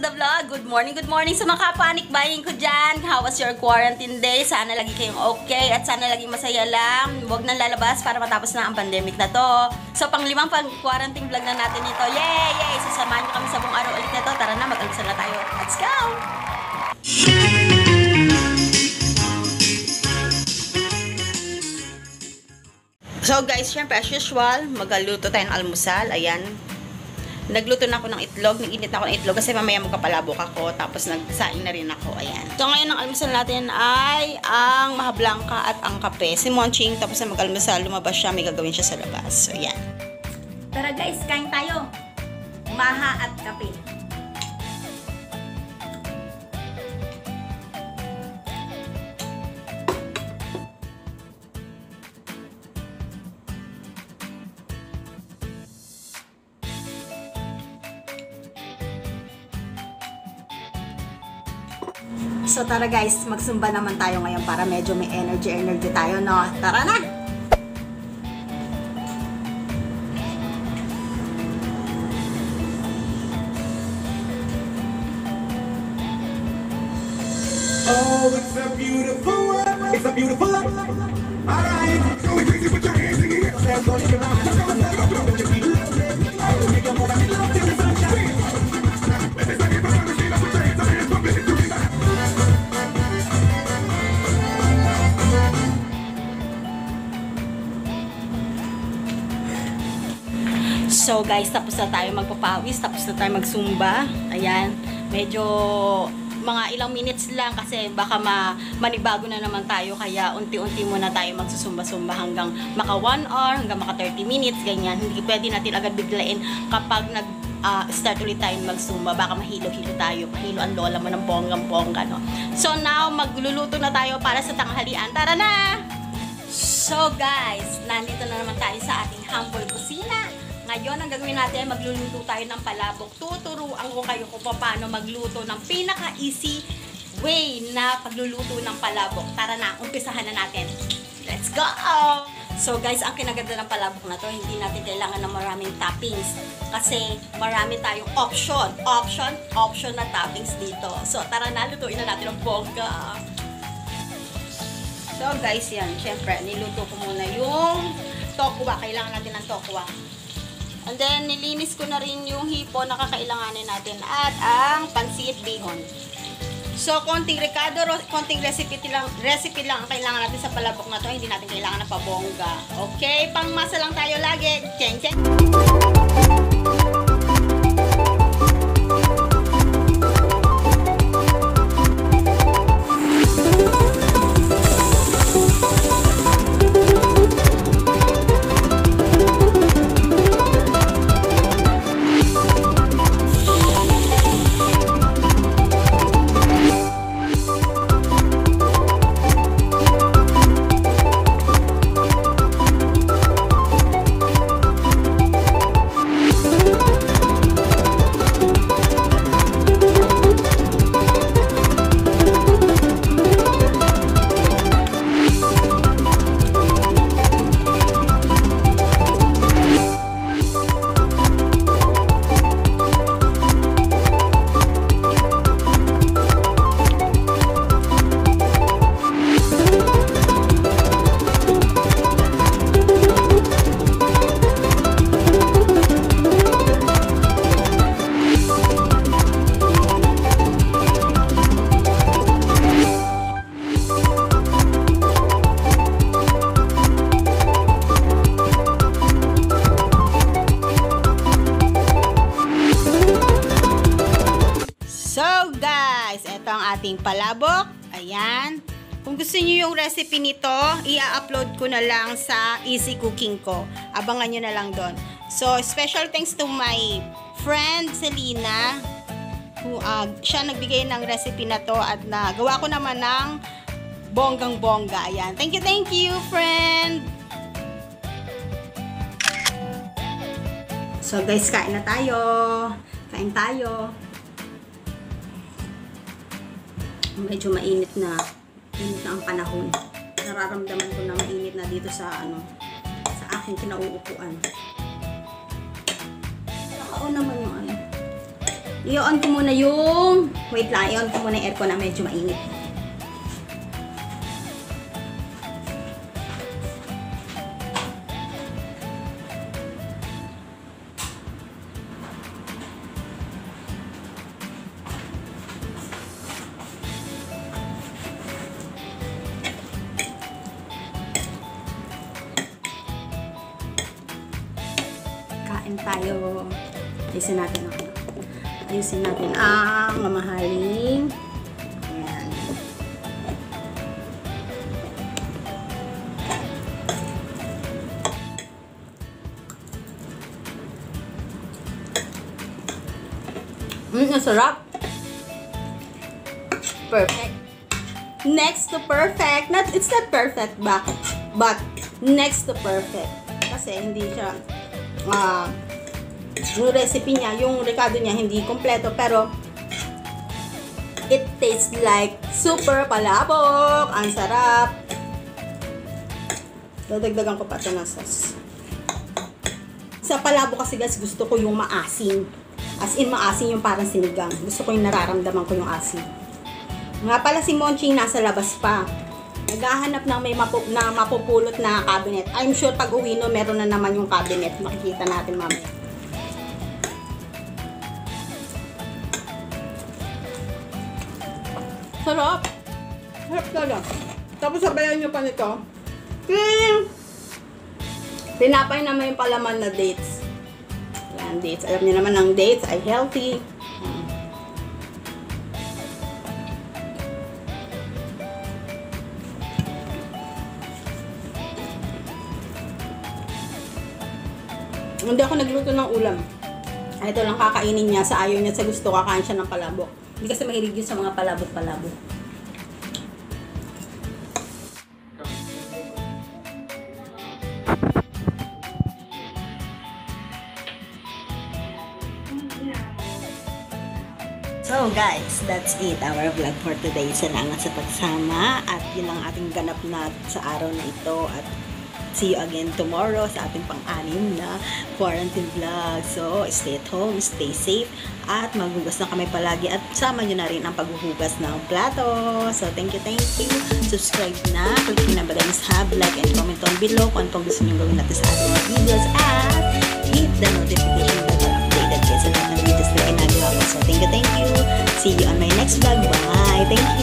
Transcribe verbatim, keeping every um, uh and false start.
to the vlog. Good morning, good morning sa mga kapanic buying ko dyan. How was your quarantine day? Sana lagi kayong okay at sana lagi masaya lang. Huwag nang lalabas para matapos na ang pandemic na to. So, pang limang pang quarantine vlog na natin ito. Yay! Yay! Sasamahan nyo kami sa buong araw ulit na to. Tara na, mag-almusal na tayo. Let's go! So guys, syempre as usual, magluto tayo ng almusal. Ayan. Nagluto na ako ng itlog. Nag-init na ako ng itlog kasi mamaya magpapalabok ako. Tapos nagsaing na rin ako. Ayan. So ngayon ang almusal natin ay ang maha blanca at ang kape. Si Monching, tapos na mag-almusal, lumabas siya. May gagawin siya sa labas. So ayan. Tara guys, kain tayo. Maha at kape. So tara guys, magsumba naman tayo ngayon para medyo may energy energy tayo, no? Tara na! Oh, it's a beautiful world. It's a beautiful world. All right. So we crazy with your hands in the air. Hands on your mind. So guys, tapos na tayo magpapawis, tapos na tayo magsumba. Ayan, medyo mga ilang minutes lang kasi baka ma manibago na naman tayo, kaya unti-unti muna tayo magsusumba-sumba hanggang maka one hour, hanggang maka thirty minutes, ganyan. Hindi pwede natin agad biglain kapag nag uh, start ulit tayo magsumba, baka mahilo-hilo tayo, mahilo ang lola mo ng bonggang-bongga, no? So now, magluluto na tayo para sa tanghalian. Tara na! So guys, nandito na naman tayo sa ating humble kusina. Ngayon, ang gagawin natin, magluluto tayo ng palabok. Tuturuan ko kayo kung paano magluto ng pinaka-easy way na pagluluto ng palabok. Tara na, umpisahan na natin. Let's go! So guys, ang kinaganda ng palabok na to, hindi natin kailangan ng maraming toppings. Kasi marami tayong option. Option, option na toppings dito. So tara na, lutuin na natin ang bongga. So guys, yan. Siyempre, niluto ko muna yung tokwa. Kailangan natin ng tokwa. And then, nilinis ko na rin yung hipo na kakailanganin natin at ang pansit bihon. So, konting recado, konting recipe lang, recipe lang ang kailangan natin sa palabok na to. Hindi natin kailangan ng pabongga. Okay? Pangmasa lang tayo lagi. Cheng, cheng. Ating palabok. Ayan. Kung gusto niyo yung recipe nito, i-upload ko na lang sa Easy Cooking ko. Abangan nyo na lang doon. So, special thanks to my friend Selena, who, uh, siya nagbigay ng recipe na to at nagawa ko naman ng bonggang-bongga. Ayan. Thank you, thank you, friend! So, guys, kain na tayo. Kain tayo. Medyo mainit na. Mainit na ang panahon. Nararamdaman ko na mainit na dito sa ano, sa aking kinauupuan. Nakao naman yung ano. I-on ko muna yung, wait lang, i-on ko muna yung aircon na medyo mainit. Kain tayo. Ayusin natin ako. Ayusin natin ang mamahaling. Ayan. Mmm, nasarap. Perfect. Next to perfect. Not, it's not perfect, but, but next to perfect. Kasi hindi siya, ah, uh, yung recipe niya, yung recado niya, hindi kompleto, pero it tastes like super palabok. Ang sarap. Dadagdagan ko pa ito ng sauce. Sa palabok kasi guys, gusto ko yung maasim. As in, maasim yung parang sinigang. Gusto ko yung nararamdaman ko yung asim. Nga pala si Monching nasa labas pa. Naghahanap ng may mapu na mapupulot na cabinet. I'm sure pag uwi no, meron na naman yung cabinet. Makikita natin mamaya. Sarap. Sarap talaga. Tapos sabayan nyo pa nito. Hmm. Pinapay naman yung palaman na dates. Yan, dates. Alam niyo naman ang dates ay healthy. Hmm. Hindi ako nagluto ng ulam. Ito lang kakainin niya. Sa ayaw niya, sa gusto, kakain siya ng palabok. Hindi kasi mahilig yun sa mga palabok-palabok. So guys, that's it. Our vlog for today. Salamat sa pagsama. At yun ang ating ganap na sa araw na ito. At see you again tomorrow sa ating pang-anim na quarantine vlog. So, stay at home, stay safe, at maghugas na kami palagi. At sama nyo na rin ang paghuhugas ng plato. So, thank you, thank you. Subscribe na. Kung hindi na ba guys, have, like, and comment down below kung ano pang gusto nyo gawin natin sa ating mga videos. At hit the notification bell para updated kayo sa lahat ng videos na ginagawa ko. So, thank you, thank you. See you on my next vlog. Bye! Thank you!